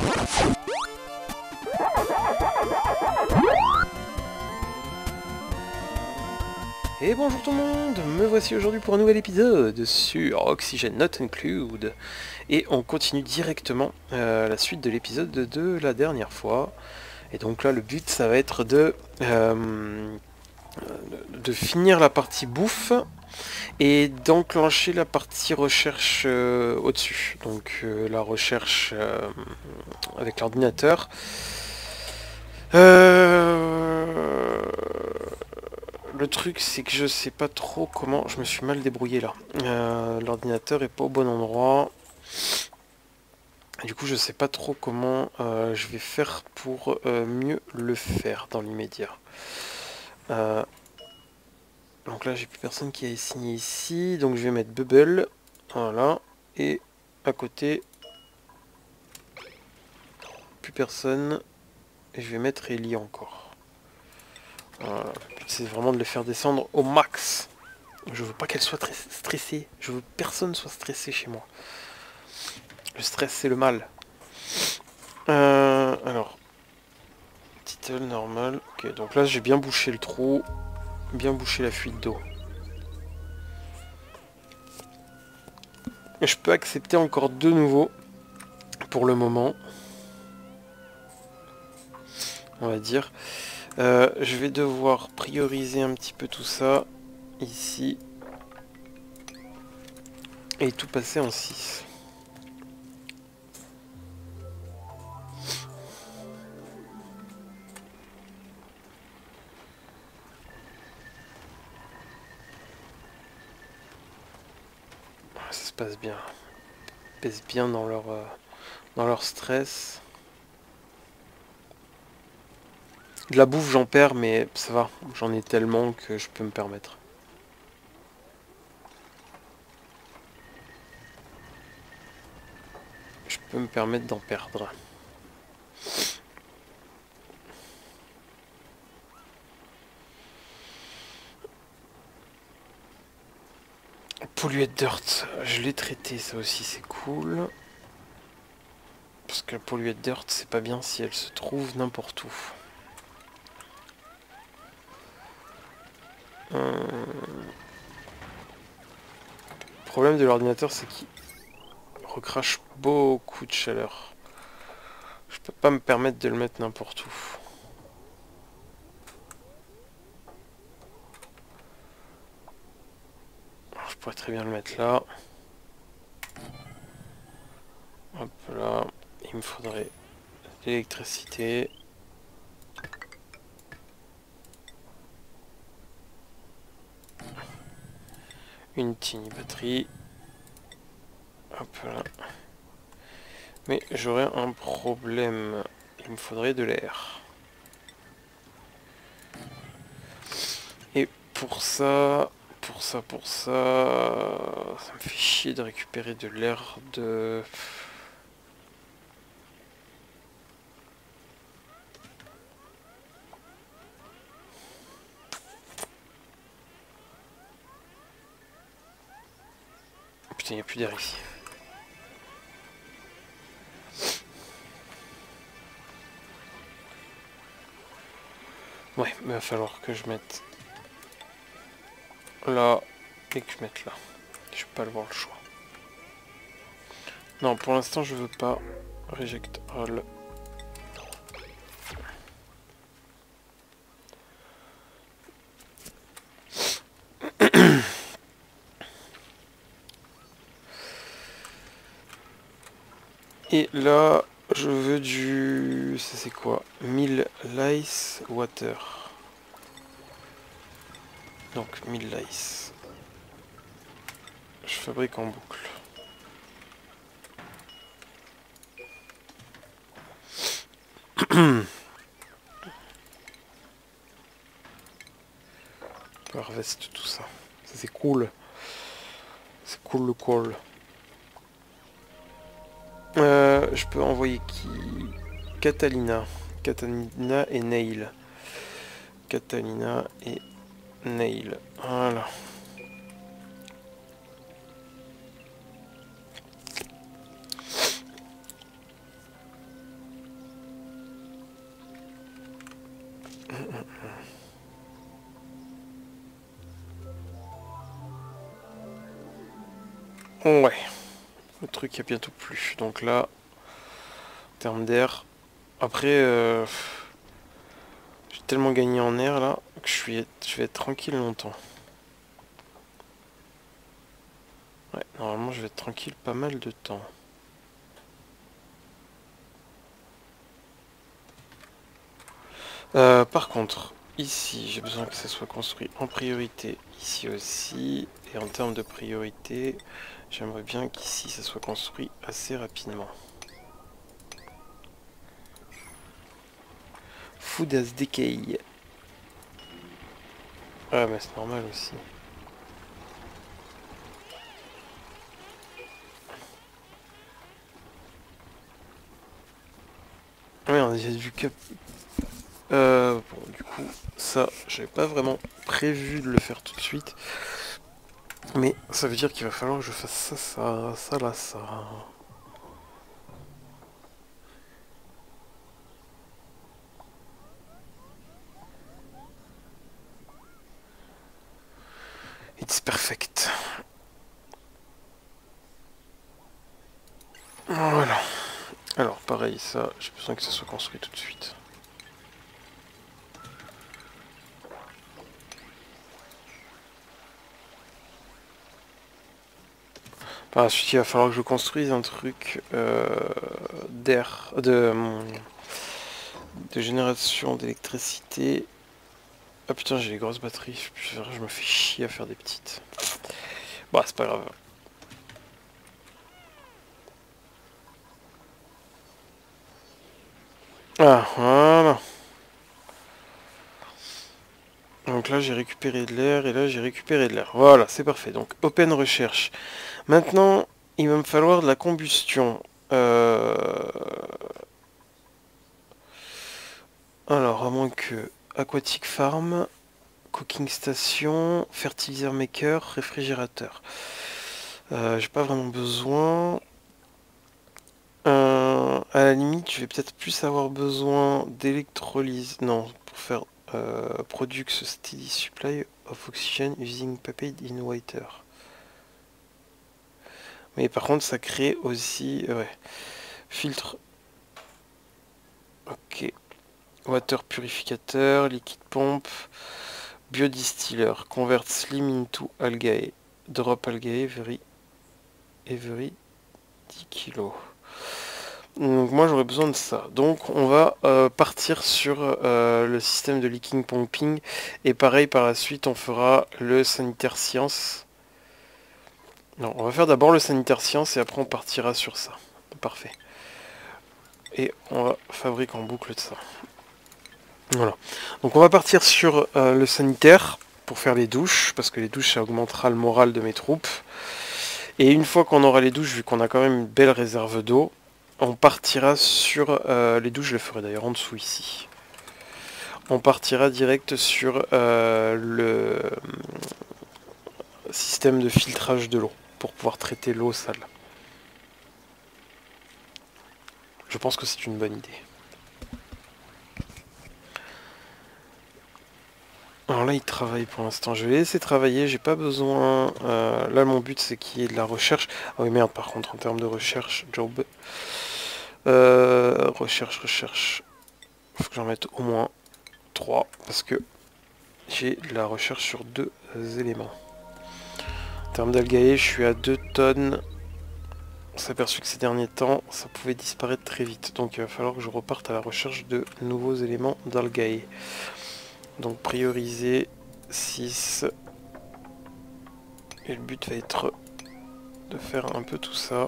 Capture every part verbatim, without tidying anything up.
Et bonjour tout le monde, me voici aujourd'hui pour un nouvel épisode sur Oxygen Not Include. Et on continue directement euh, la suite de l'épisode de la dernière fois. Et donc là le but ça va être de, euh, de finir la partie bouffe et d'enclencher la partie recherche euh, au-dessus. Donc euh, la recherche euh, avec l'ordinateur. Euh... Le truc c'est que je sais pas trop comment, je me suis mal débrouillé là. Euh, L'ordinateur est pas au bon endroit. Du coup je sais pas trop comment euh, je vais faire pour euh, mieux le faire dans l'immédiat. Euh, donc là j'ai plus personne qui a signé ici, donc je vais mettre Bubble. Voilà. Et à côté, plus personne. Et je vais mettre Ellie encore. Voilà. Le but c'est vraiment de les faire descendre au max. Je veux pas qu'elle soit très stressée. Je veux que personne soit stressé chez moi. Le stress, c'est le mal. Euh, alors. Title, normal. Ok, donc là, j'ai bien bouché le trou. Bien bouché la fuite d'eau. Je peux accepter encore deux nouveaux. Pour le moment. On va dire. Euh, je vais devoir prioriser un petit peu tout ça. Ici. Et tout passer en six. Ça se passe bien. Ils pèsent bien dans leur, euh, dans leur stress. De la bouffe j'en perds mais ça va. J'en ai tellement que je peux me permettre. Je peux me permettre d'en perdre. Polluted Dirt, je l'ai traité, ça aussi c'est cool. Parce que la Polluted Dirt, c'est pas bien si elle se trouve n'importe où. Euh... Le problème de l'ordinateur, c'est qu'il recrache beaucoup de chaleur. Je peux pas me permettre de le mettre n'importe où. Alors, je pourrais très bien le mettre là. Hop là. Il me faudrait de l'électricité. Une tiny batterie. Hop là. Mais j'aurais un problème. Il me faudrait de l'air. Et pour ça, pour ça, pour ça, ça me fait chier de récupérer de l'air de... Putain, il n'y a plus d'air ici. Ouais, mais il va falloir que je mette là et que je mette là. Je vais pas avoir le choix. Non, pour l'instant, je veux pas reject all. Et là, je veux du... Ça c'est quoi? mille lice water. Donc mille lice. Je fabrique en boucle. On peut harvest tout ça. Ça c'est cool. C'est cool le call. Euh, je peux envoyer qui? Catalina. Catalina et Nail. Catalina et Nail. Voilà. Ouais. Le truc a bientôt plu. Donc là, en termes d'air... Après, euh, j'ai tellement gagné en air là que je, suis, je vais être tranquille longtemps. Ouais, normalement je vais être tranquille pas mal de temps. Euh, par contre, ici j'ai besoin que ça soit construit en priorité. Ici aussi. Et en termes de priorité, j'aimerais bien qu'ici ça soit construit assez rapidement. Food as decay. Ah mais c'est normal aussi. Ouais, on a vu que... Euh, bon, du coup, ça, j'avais pas vraiment prévu de le faire tout de suite. Mais ça veut dire qu'il va falloir que je fasse ça, ça, ça, là, ça. It's perfect. Voilà. Alors, pareil, ça, j'ai besoin que ça soit construit tout de suite. Par la suite, il va falloir que je construise un truc euh, d'air, de, de génération d'électricité. Ah putain, j'ai les grosses batteries. Je me fais chier à faire des petites. Bon, c'est pas grave. Ah, voilà. Donc là, j'ai récupéré de l'air et là, j'ai récupéré de l'air. Voilà, c'est parfait. Donc, open recherche. Maintenant, il va me falloir de la combustion. Euh... Alors, à moins que Aquatic Farm, Cooking Station, Fertilizer Maker, Réfrigérateur. Euh, j'ai pas vraiment besoin. Euh, à la limite, je vais peut-être plus avoir besoin d'électrolyse. Non, pour faire euh, Produce Steady Supply of Oxygen using Papade in Water. Mais par contre, ça crée aussi... Ouais. Filtre. Ok. Water purificateur, liquide pompe, biodistiller. Convert slim into algae. Drop algae every, every dix kilos. Donc moi j'aurais besoin de ça. Donc on va euh, partir sur euh, le système de leaking pumping. Et pareil par la suite on fera le sanitaire science. Non, on va faire d'abord le sanitaire science et après on partira sur ça. Parfait. Et on va fabriquer en boucle de ça. Voilà. Donc on va partir sur euh, le sanitaire pour faire les douches. Parce que les douches ça augmentera le moral de mes troupes. Et une fois qu'on aura les douches, vu qu'on a quand même une belle réserve d'eau, on partira sur euh, les douches, je les ferai d'ailleurs en dessous ici. On partira direct sur euh, le système de filtrage de l'eau pour pouvoir traiter l'eau sale. Je pense que c'est une bonne idée. Alors là, il travaille pour l'instant. Je vais laisser travailler. J'ai pas besoin. Euh, là, mon but, c'est qu'il y ait de la recherche. Ah oui, merde, par contre, en termes de recherche, job. Euh, recherche, recherche. Faut que j'en mette au moins trois. Parce que j'ai de la recherche sur deux éléments. En termes d'algae, je suis à deux tonnes. On s'est aperçu que ces derniers temps, ça pouvait disparaître très vite. Donc il va falloir que je reparte à la recherche de nouveaux éléments d'algae. Donc prioriser six. Et le but va être de faire un peu tout ça.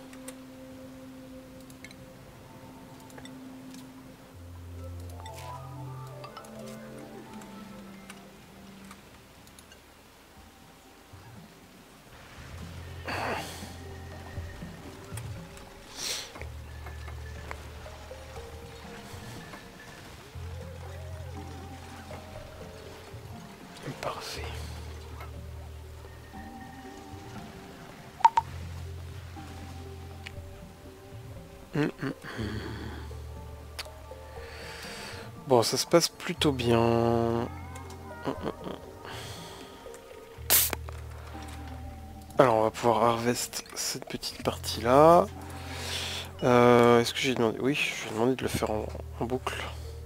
Parfait. Hum, hum, hum. Bon, ça se passe plutôt bien. Alors, on va pouvoir harvest cette petite partie-là. Euh, Est-ce que j'ai demandé... Oui, j'ai demandé de le faire en, en boucle.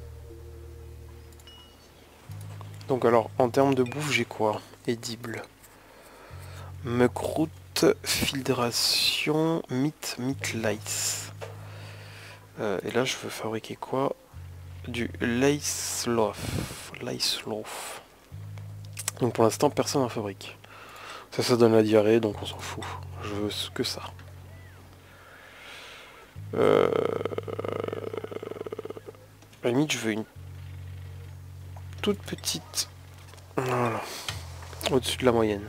Donc alors, en termes de bouffe, j'ai quoi? Édible. Muckroot, filtration, meat, meat lice. Euh, et là, je veux fabriquer quoi? Du lice loaf. Lice loaf. Donc pour l'instant, personne n'en fabrique. Ça, ça donne la diarrhée, donc on s'en fout. Je veux que ça. Euh... À la limite, je veux une toute petite... Voilà. Au-dessus de la moyenne.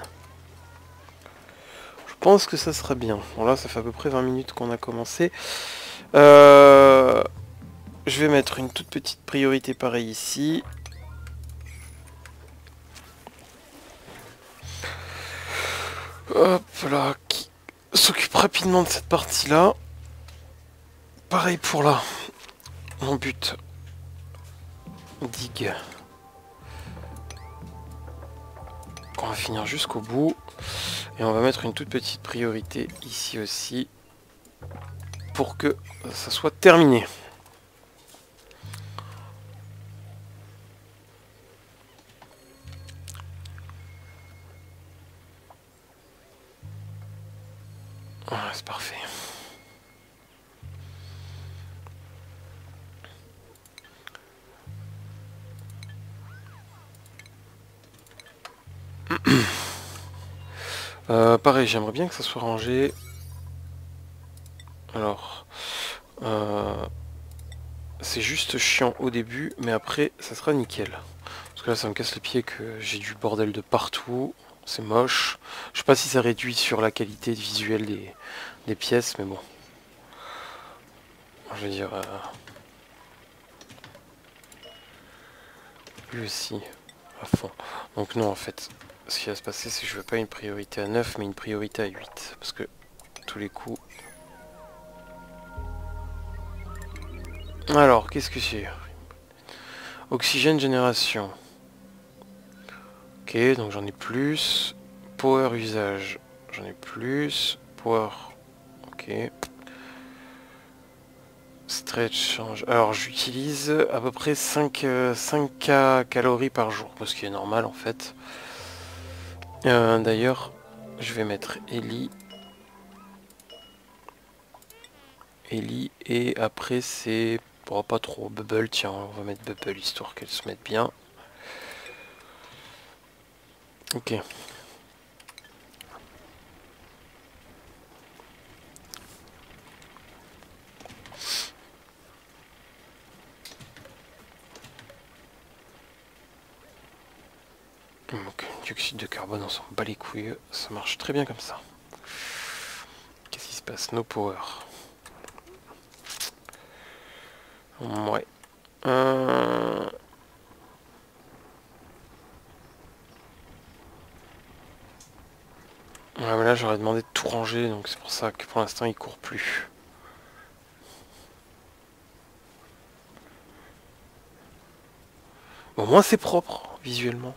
Je pense que ça sera bien. Bon là, ça fait à peu près vingt minutes qu'on a commencé. Euh... Je vais mettre une toute petite priorité pareil ici. Hop là, qui s'occupe rapidement de cette partie-là. Pareil pour là. Mon but. Dig. On va finir jusqu'au bout. Et on va mettre une toute petite priorité ici aussi. Pour que ça soit terminé. Voilà, c'est parfait. Euh, pareil, j'aimerais bien que ça soit rangé. Alors, euh, c'est juste chiant au début, mais après, ça sera nickel. Parce que là, ça me casse les pieds que j'ai du bordel de partout. C'est moche. Je sais pas si ça réduit sur la qualité visuelle des, des pièces, mais bon. Je veux dire... Euh, lui aussi, à fond. Donc non, en fait, ce qui va se passer, c'est que je veux pas une priorité à neuf, mais une priorité à huit. Parce que, tous les coups... Alors, qu'est-ce que c'est? Oxygène génération. Ok, donc j'en ai plus. Power usage, j'en ai plus. Power, ok. Stretch change. Alors j'utilise à peu près cinq, euh, cinq K calories par jour, ce qui est normal en fait. Euh, D'ailleurs, je vais mettre Ellie. Ellie et après c'est... Bon, pas trop. Bubble, tiens, on va mettre Bubble histoire qu'elle se mette bien. Ok. Donc, dioxyde de carbone, on s'en bat les couilles. Ça marche très bien comme ça. Qu'est-ce qui se passe? No power. Ouais. Euh... Ouais, mais là j'aurais demandé de tout ranger, donc c'est pour ça que pour l'instant il court plus. Au moins c'est propre, visuellement.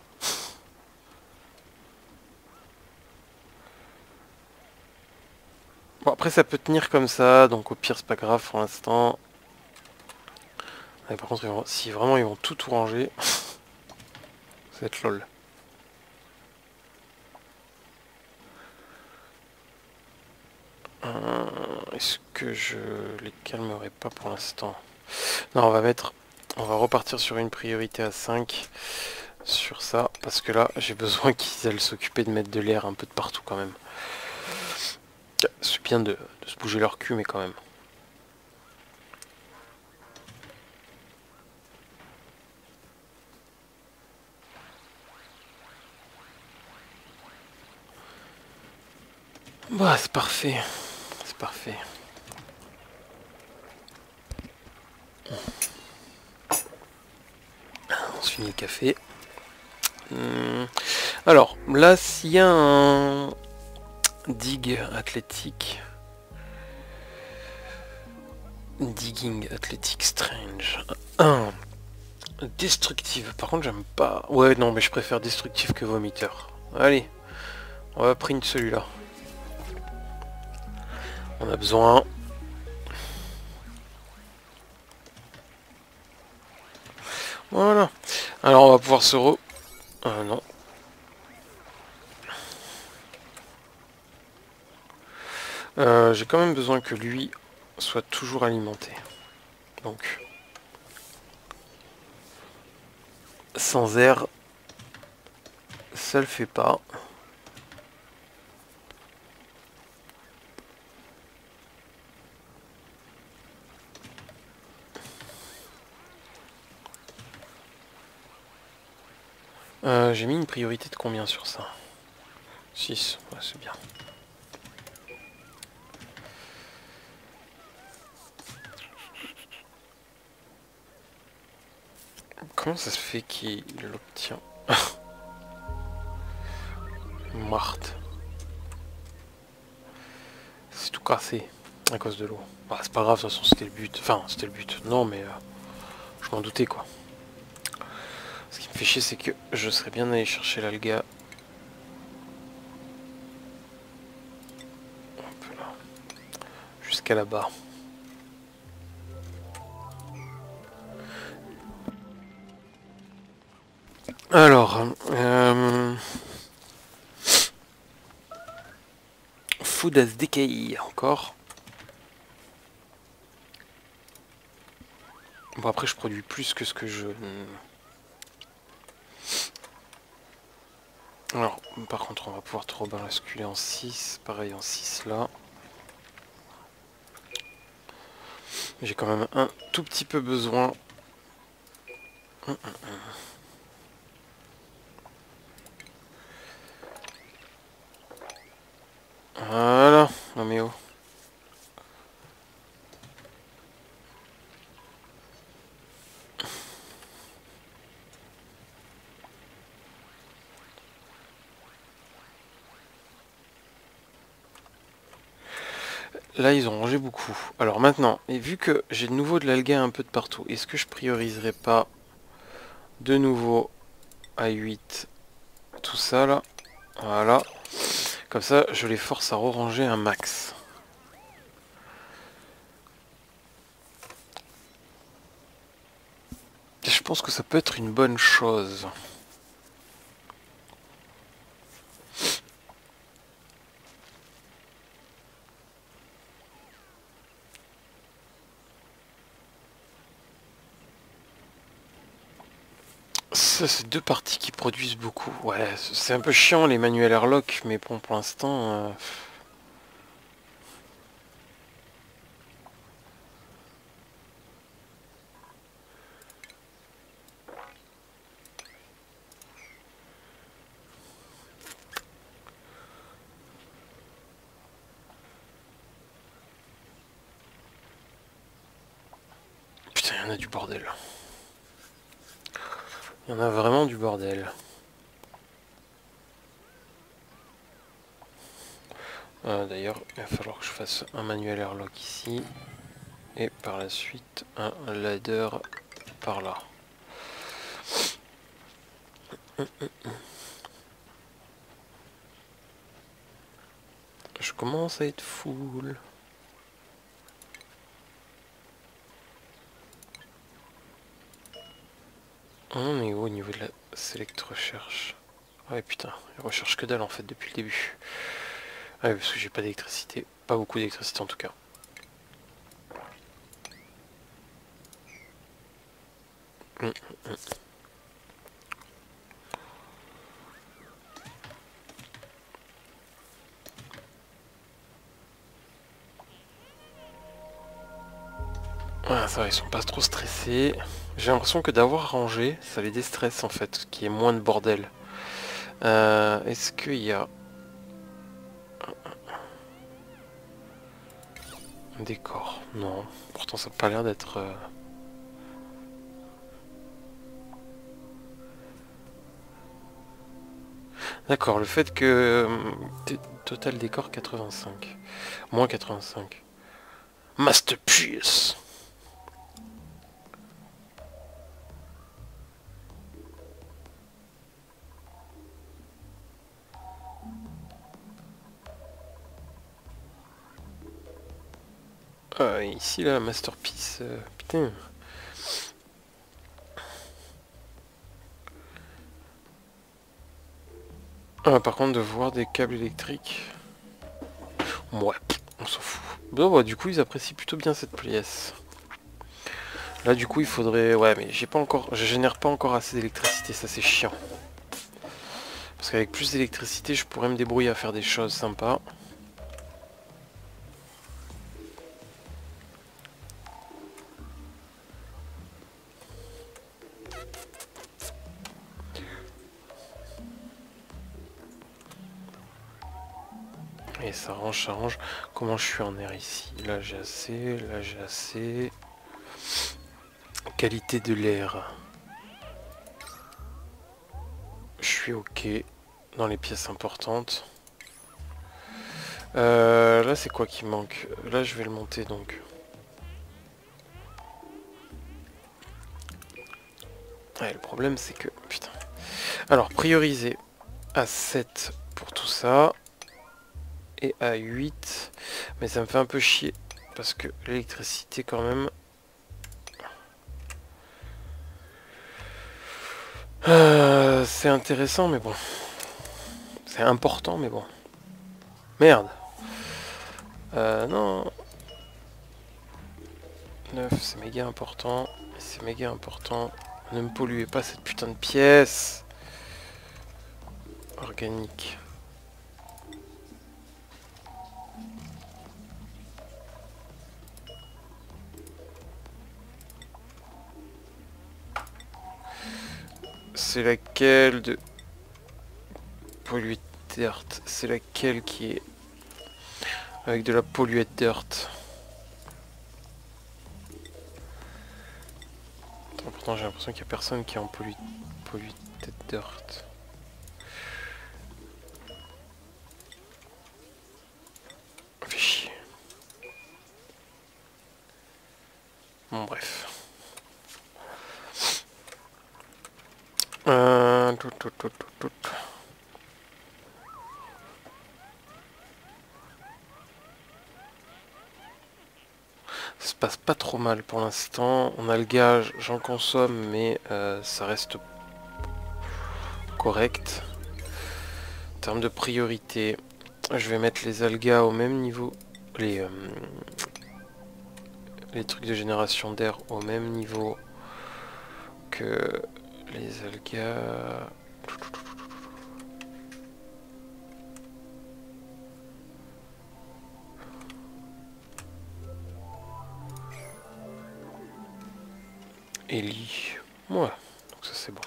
Bon, après ça peut tenir comme ça, donc au pire c'est pas grave pour l'instant. Par contre, ils vont... si vraiment ils vont tout tout ranger, ça va être lol. Euh, Est-ce que je les calmerai pas pour l'instant? Non, on va mettre... On va repartir sur une priorité à cinq. Sur ça, parce que là, j'ai besoin qu'ils aillent s'occuper de mettre de l'air un peu de partout quand même. C'est bien de, de se bouger leur cul, mais quand même. Bah, c'est parfait. C'est parfait. On se finit le café. Hum. Alors, là, s'il y a un dig athlétique... Digging athlétique strange. un. Destructive. Par contre, j'aime pas... Ouais, non, mais je préfère destructive que vomiteur. Allez, on va prendre celui-là. On a besoin... Voilà. Alors, on va pouvoir se re... Ah non. Euh, J'ai quand même besoin que lui soit toujours alimenté. Donc... Sans air, ça le fait pas. Euh, J'ai mis une priorité de combien sur ça? Six, ouais, c'est bien. Comment ça se fait qu'il l'obtient? Marthe. C'est tout cassé à cause de l'eau. Bah, c'est pas grave, de toute façon c'était le but. Enfin, c'était le but. Non, mais euh, je m'en doutais quoi. Ce qui me fait chier, c'est que je serais bien allé chercher l'alga. Hop là. Jusqu'à là-bas. Alors, euh... Food as decay encore. Bon, après je produis plus que ce que je... Alors, par contre on va pouvoir trop basculer en six, pareil en six là. J'ai quand même un tout petit peu besoin. Hum, hum, hum. Voilà, non mais oh. Là ils ont rangé beaucoup. Alors maintenant, et vu que j'ai de nouveau de l'alga un peu de partout, est-ce que je prioriserai pas de nouveau à huit tout ça là? Voilà. Comme ça, je les force à re-ranger un max. Et je pense que ça peut être une bonne chose. Ça, c'est deux parties qui produisent beaucoup. Ouais, c'est un peu chiant les manuels airlock, mais bon, pour l'instant... Euh... Putain, il y en a du bordel. Il y en a vraiment du bordel. Euh, D'ailleurs, il va falloir que je fasse un manuel airlock ici. Et par la suite, un ladder par là. Je commence à être full. On est où au niveau de la select recherche? Ouais putain, il recherche que dalle en fait depuis le début. Ouais, parce que j'ai pas d'électricité. Pas beaucoup d'électricité en tout cas. Hum, hum. Voilà, ça va, ils sont pas trop stressés. J'ai l'impression que d'avoir rangé, ça les déstresse en fait, qu'il y ait moins de bordel. Euh, Est-ce qu'il y a un décor? Non, pourtant ça n'a pas l'air d'être... Euh... D'accord, le fait que... euh, total décor quatre-vingt-cinq. Moins quatre-vingt-cinq. Masterpiece. Ah, ici, la masterpiece. Euh, putain. Ah, par contre, de voir des câbles électriques... Ouais, on s'en fout. Bon, bah, du coup, ils apprécient plutôt bien cette pièce. Là, du coup, il faudrait... Ouais, mais j'ai pas encore... Je génère pas encore assez d'électricité, ça c'est chiant. Parce qu'avec plus d'électricité, je pourrais me débrouiller à faire des choses sympas. Et ça range, ça range. Comment je suis en air ici? Là, j'ai assez, là, j'ai assez... Qualité de l'air. Je suis ok dans les pièces importantes. Euh, là, c'est quoi qui manque? Là, je vais le monter, donc. Ouais, le problème, c'est que... Putain. Alors, prioriser à sept pour tout ça. Et à huit. Mais ça me fait un peu chier. Parce que l'électricité, quand même... Euh, c'est intéressant, mais bon. C'est important, mais bon. Merde. Euh, non. neuf, c'est méga important. C'est méga important. Ne me polluez pas cette putain de pièce. Organique. C'est laquelle de... Pollued dirt. C'est laquelle qui est... Avec de la pollued dirt. Pourtant j'ai l'impression qu'il n'y a personne qui est en pollued, pollued dirt. Fait chier. Bon bref. Euh... Tout, tout, tout, tout, tout. Ça se passe pas trop mal pour l'instant. On a le gage, j'en consomme, mais euh, ça reste correct. En termes de priorité, je vais mettre les algas au même niveau. Les, euh, les trucs de génération d'air au même niveau que les algas. Ellie. Voilà, donc ça c'est bon.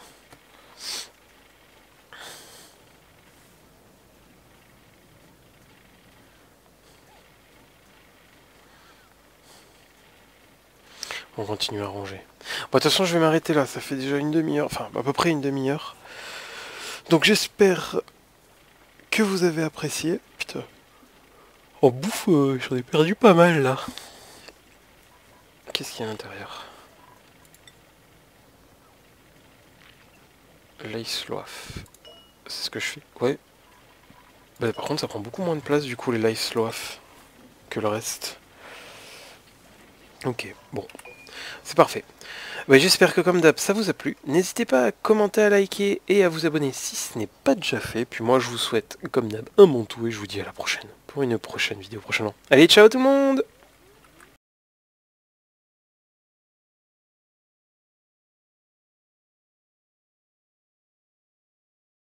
On continue à ranger. Bon, de toute façon, je vais m'arrêter là. Ça fait déjà une demi-heure, enfin à peu près une demi-heure. Donc j'espère que vous avez apprécié. Putain. En bouffe, euh, j'en ai perdu pas mal là. Qu'est-ce qu'il y a à l'intérieur? Lace-loaf. C'est ce que je fais. Ouais. Bah, par contre, ça prend beaucoup moins de place du coup les lace-loaf que le reste. Ok, bon. C'est parfait. Bah, j'espère que comme d'hab, ça vous a plu. N'hésitez pas à commenter, à liker et à vous abonner si ce n'est pas déjà fait. Puis moi, je vous souhaite, comme d'hab, un bon tout et je vous dis à la prochaine pour une prochaine vidéo prochainement. Allez, ciao tout le monde!